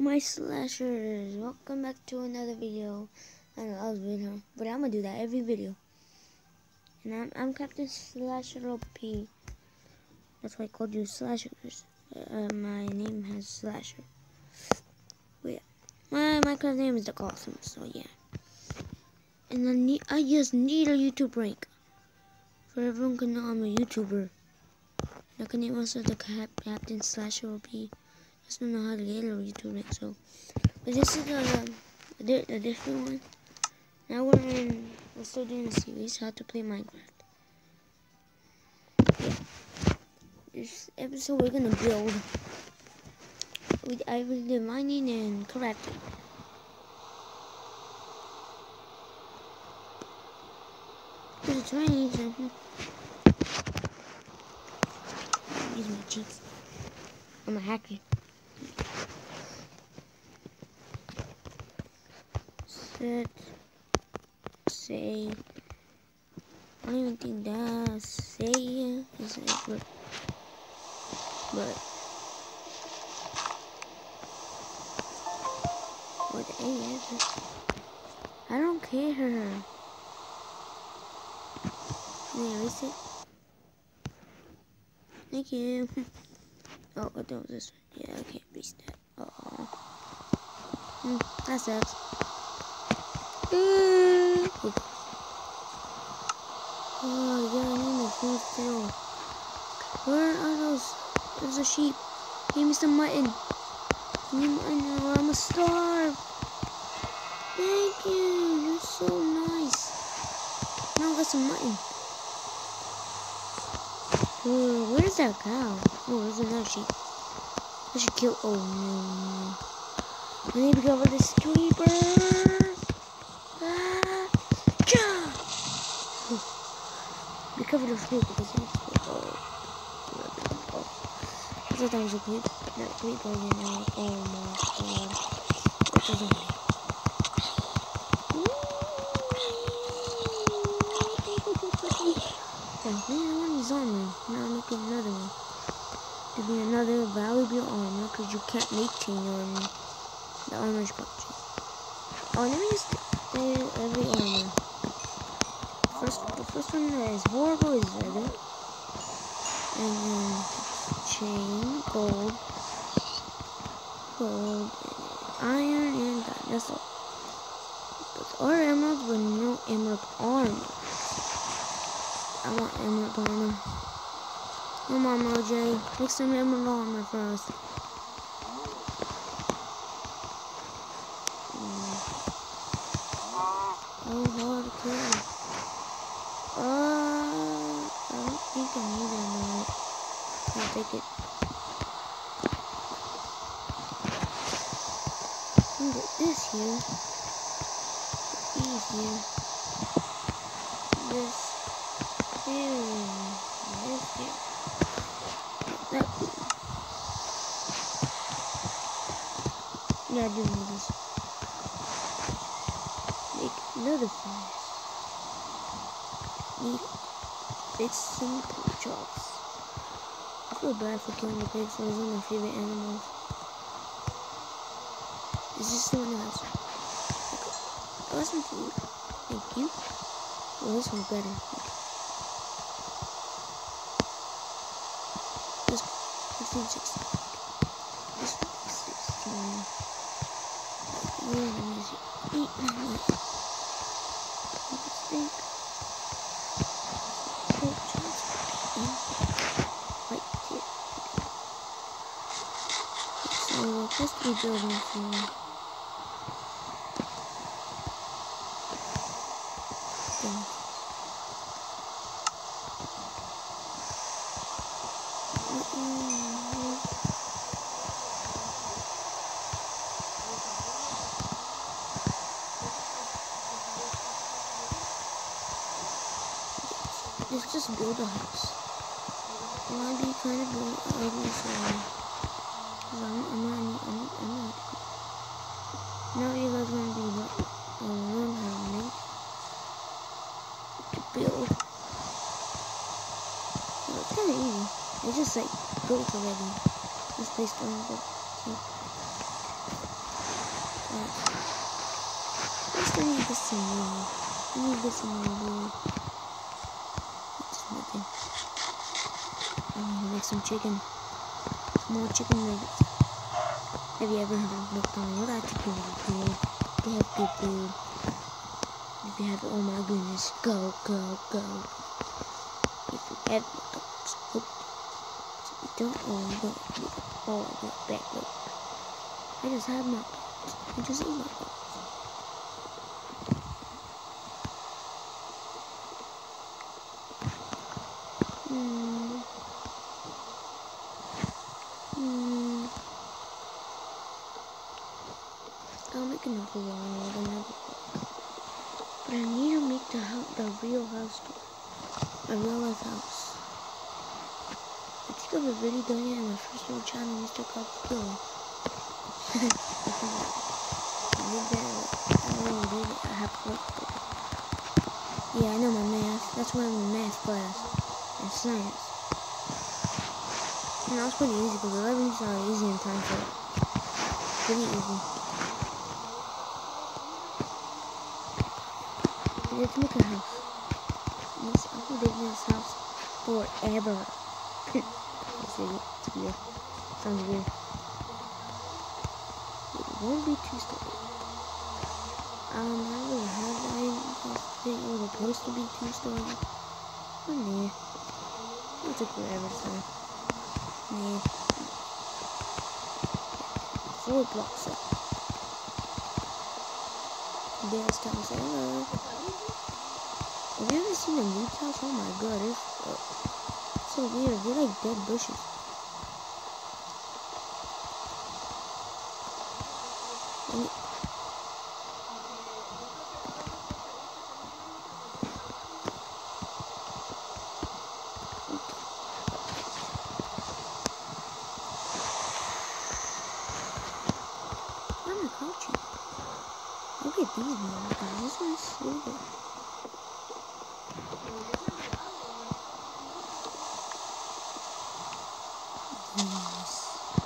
my slashers, welcome back to another video. I know I was video, but I'm gonna do that every video. And I'm Captain Slasher OP. That's why I called you slashers. My name has slasher. But yeah, my Minecraft name is the Awesome. So yeah. And I just need a YouTube rank, for everyone can know I'm a YouTuber. I can name also the Captain Slasher OP. Just don't know how to get a YouTube rank. So, but this is a different one. Now we're still doing a series how to play Minecraft. Yeah. This episode we're gonna build. I will do mining and crafting. It's raining, so use my cheats. I'm a hacker. Say. I don't even think that say is it, but what the A is it? I don't care. Can I erase it? Thank you. Oh, that was this one. Yeah, I can't erase that. That sucks. Oh, yeah, I need my food still. Where are those? There's a sheep. Give me some mutton. Give me mutton or I'm a starve. Thank you. You're so nice. Now I got some mutton. Where's that cow? Oh, there's another sheep. I should kill. Oh, no. I need to cover this creeper. Be covered with creeper because it's I thought that was a creeper. That creeper again. Oh my god. What is it? Man, I want his armor. Now I'm making another one. To be another valuable armor because you can't make chain armor. The armor is called chain. Oh, let me just do every armor. The first one that is horrible is leather. And then chain, gold, iron, and that. That's all. But all emeralds, but no emerald armor. I want emerald armor. Come on, MoJ. Make some emerald armor for us. Oh, hard to kill. I don't think I need emerald. I'll take it. I can get this here. These here. This here. This here. That. Yeah, I do need this. Make another furnace. Need fix some pork chops. I feel bad for killing the pigs, so those are my favorite animals. Is this someone else? Okay. I got some food. Thank you. Well, this one's better. This 15, 16. This one 16. Yeah, let me see. Eat my meat. Think. Pork chops. Right here. So we're supposed to be building some. Let's just build a house. It might be kind of ugly, so I'm not. Now you guys want to learn how to make to build. So it's kind of easy. It's just like built already. This place don't go. I still need this some more. I need this some more. It's nothing. I'm gonna make some chicken. More chicken nuggets. Have you ever heard of McDonald's? That chicken is good. They have good food. If you have it, oh my goodness. Go, go, go. If you have McDonald's. Oh. So you don't, oh, you don't. Oh, I got back. Look. I just had McDonald's. I just ate McDonald's. I'll make another one with another book. But I need to make the real house tour. A real life house. I think I've already done it on my first little channel, Mr. Copkill. I did that. I really did it. I have to look. Yeah, I know my math. That's why I'm in math class. And science. And that was pretty easy because 11 is not easy in time for it. Pretty easy. Let's make a house. I'll be living in this house forever. Let's see, it's weird. Sounds weird. It won't be too story. I don't really have that. It was supposed to be 2 stories. But nah. It took forever, so. Nah. 4 blocks up. There's Tom saying hello. Have you ever seen a new house? Oh my god, it's so weird. They're like dead bushes. Why am I crouching? Look at these ones, guys. This one's silver. Yes.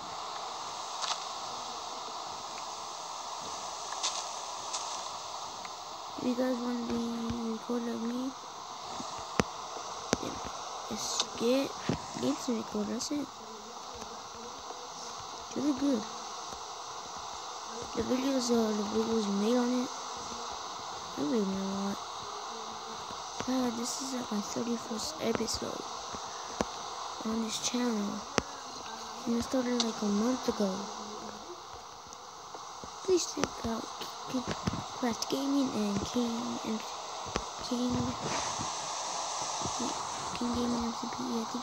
If you guys want to be recorded like me, just get instant record. That's it. It's really good. The videos you made on it, I really made a lot. This is like my 31st episode on this channel, and I started like a month ago. Please check out Class Gaming and King Gaming MCPE, I think.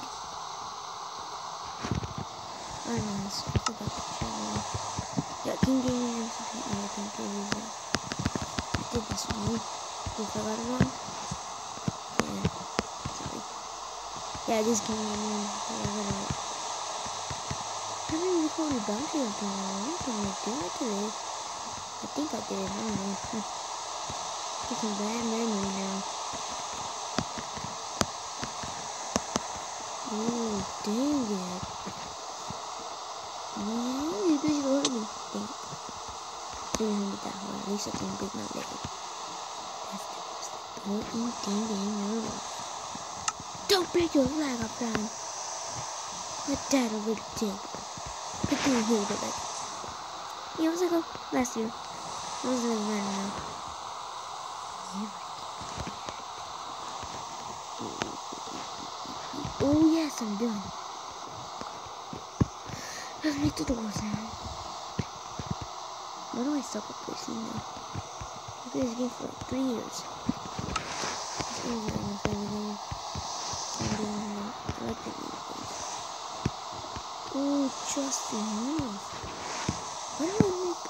I don't know, I forgot the channel. Yeah, King Gaming MCPE, I think it is. I did this one. You forgot it one? Yeah, sorry. Yeah, this King Gaming. I didn't record a bounty or something. I didn't do it today. I think I did. I don't know. Get some bad memory now. Oh, dang it. Yeah, you just hurt me. Dang it. Didn't hurt me that hard. At least I didn't break my leg. That's the most important thing in your life. Don't break your leg up, Brian. My dad already did. I didn't hear the leg. Years ago, last year. I was really mad now. Oh yes, I'm done. Let's make the doors now. Why do I suck at this game now? I played this game for like 3 years. This game's not my favorite game. I like the game. Oh, Justin, nice. Why do I make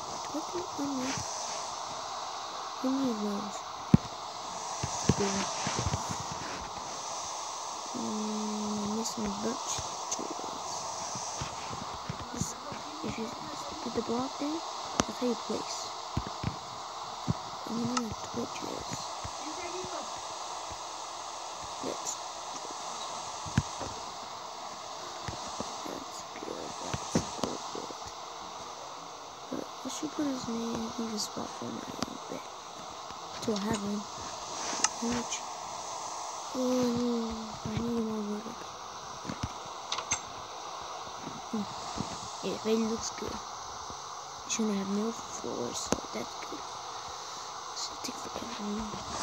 any of those? Yeah. I miss my birch tools. If you put the block there, that's how you place. And then the torches. That's good. That's so good. But let's should put his name in the spot for my bed. So I have one. How much? Oh, I need more wood. It really looks good. It shouldn't have no floors, so that's good. So it takes forever.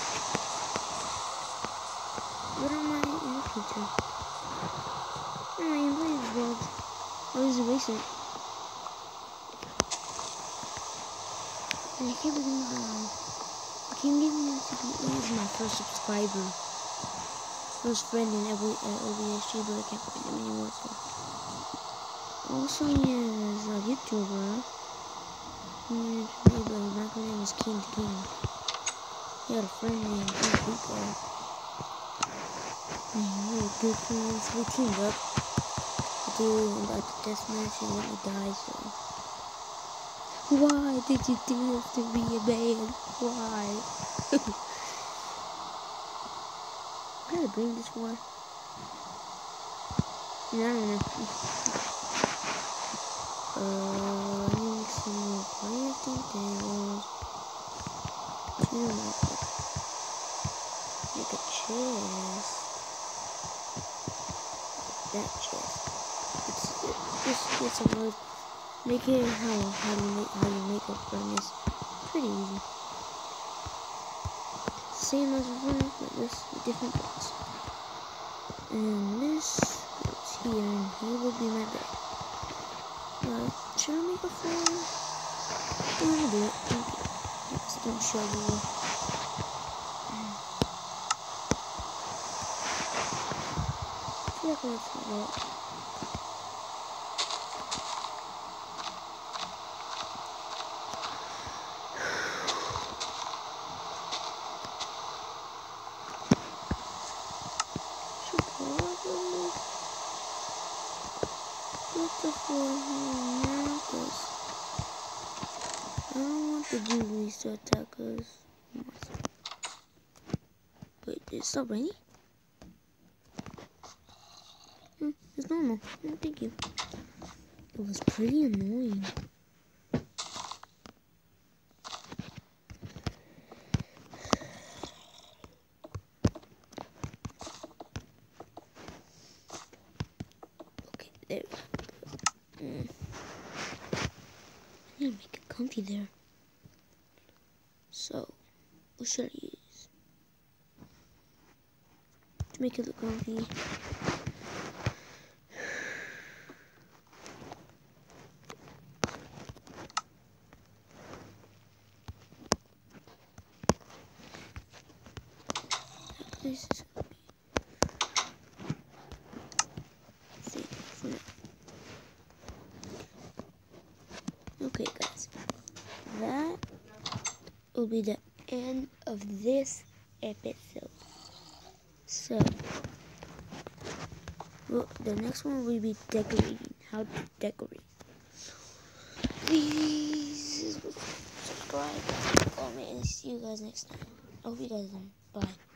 What am I in the future? Oh, my inventory is bugged. Oh, it's erasing it. And I can't believe I can't give me MCPE is my first subscriber. First friend in OBSG, but I can't find him anymore, so. Also, he is a YouTuber. My name is King the King. He had a friend named King Rico. We were good friends. We teamed up. About the deathmatch, and let me die, so. Why did you do this to me, man? Why? I gotta bring this one. I don't know. I need some more crafting tables. Make a chest. That chest. It's a word. Make it how you make a furnace. Pretty easy. Same as a furnace, but just with different parts. And this goes here, and here will be my bed. Should I make a floor? I'm gonna do it. Okay. Stone shovel. I feel like let's do that. Put the floor here now, cause I don't want the jubilees to attack us. Wait, it's still raining? It's normal. Oh, thank you. It was pretty annoying. Okay, there we go. I need to make it comfy there. So, what should I use to make it look comfy? This is gonna be safe for now. Okay, guys, that will be the end of this episode. So, well, the next one will be decorating. How to decorate. Please subscribe, comment, and see you guys next time. I hope you guys are. Bye.